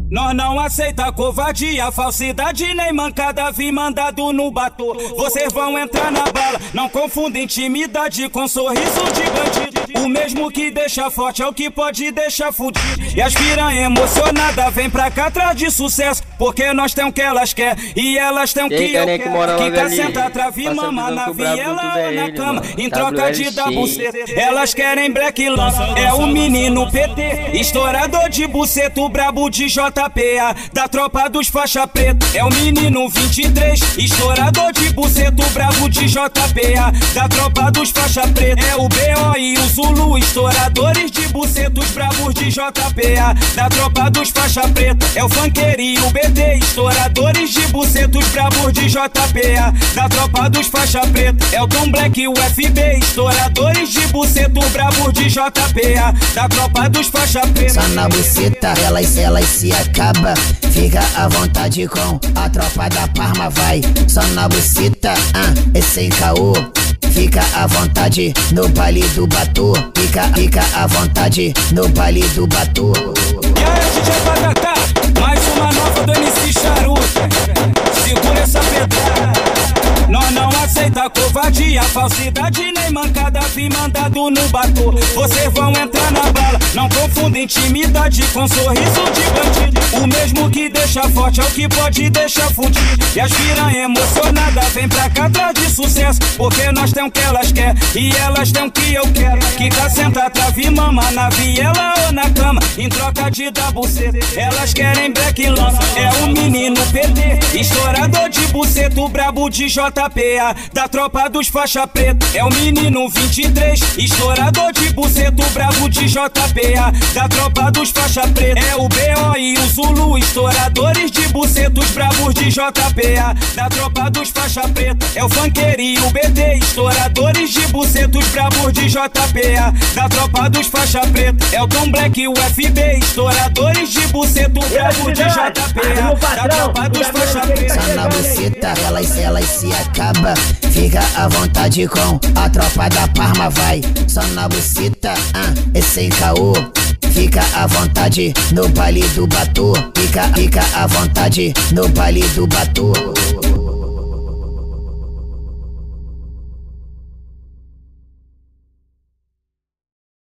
Nós não aceita covardia, falsidade nem mancada, vi mandado no batom. Vocês vão entrar na bala, não confundem intimidade com sorriso de bandido. O mesmo que deixa forte é o que pode deixar fudido. E as piranha emocionada vem pra cá atrás de sucesso, porque nós tem o que elas quer e elas tem o que eu quero. Quica, senta, trave, mama na viela ou na cama, em troca de dar buceta. Elas querem black lança, é o menino PT, estourador de buceta, o brabo de JPA, da tropa dos faixa preta. É o menino 23, estourador de buceta, o brabo de JPA, da tropa dos faixa preta. É o BO e o Zulu, estouradores de buceta, os bravos de JPA, da tropa dos faixa preta. É o funkeiro e o BT, estouradores de buceta, os bravos de JPA, da tropa dos faixa preta. É o Tom Black e o FB, estouradores de buceta, o brabo de JPA, da tropa dos faixa preta. Só na buceta, elas se acaba. Fica à vontade com a tropa da Parma, vai. Só na buceta, esse caô. Fica à vontade no baile do Batu. Fica à vontade no baile do Batu. E aí, DJ Patatá, mais uma nova do MC Charuto. Segura essa pedrada. Nós não aceita covardia, falsidade nem mancada, vi mandado no batom. Vocês vão entrar na bala, não confundem intimidade com sorriso de bandido. O mesmo que deixa forte é o que pode deixar fudido. E as piranha emocionada vem pra cá atrás de sucesso, porque nós tem o que elas quer e elas tem o que eu quero. Quica, senta, trave, mama na viela ou na cama, em troca de dar buceta. Elas querem black lança, é o menino PT, estourador de buceta, o brabo de JPA, da tropa dos faixa preta. É o menino 23, estourador de buceta, o brabo de JPA, da tropa dos faixa preta. É o BO e o Zulu, estouradores de buceta, os bravos de JPA, da tropa dos faixa preta. É o funkeiro e o BT, estouradores de buceta, os bravos de JPA, da tropa dos faixa preta. É o Tom Black e o FB, estouradores de buceta, o bravo de JPA, da tropa dos faixa preta. Só na buceta, elas se acaba. Fica à vontade com a tropa da Parma, vai. Só na buceta, esse caô. Fica à vontade no baile do Batu. Fica à vontade no baile do Batu.